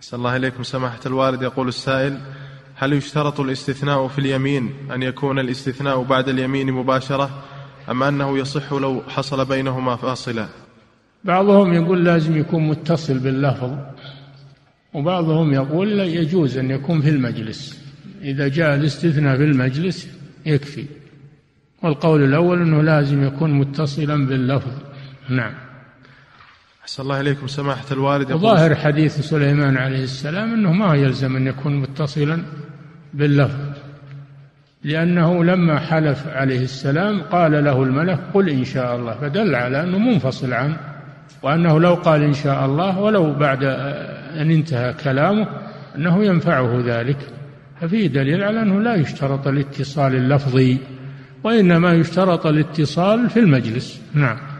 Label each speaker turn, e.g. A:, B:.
A: أحسن الله إليكم سماحة الوالد. يقول السائل: هل يشترط الاستثناء في اليمين أن يكون الاستثناء بعد اليمين مباشرة، أم أنه يصح لو حصل بينهما فاصلة؟
B: بعضهم يقول لازم يكون متصل باللفظ، وبعضهم يقول لا، يجوز أن يكون في المجلس، إذا جاء الاستثناء في المجلس يكفي. والقول الأول أنه لازم يكون متصلا باللفظ. نعم.
A: أحسن الله إليكم سماحة الوالد.
B: وظاهر حديث سليمان عليه السلام أنه ما يلزم أن يكون متصلا باللفظ، لأنه لما حلف عليه السلام قال له الملك قل إن شاء الله، فدل على أنه منفصل عنه، وأنه لو قال إن شاء الله ولو بعد أن انتهى كلامه أنه ينفعه ذلك. ففيه دليل على أنه لا يشترط الاتصال اللفظي، وإنما يشترط الاتصال في المجلس. نعم.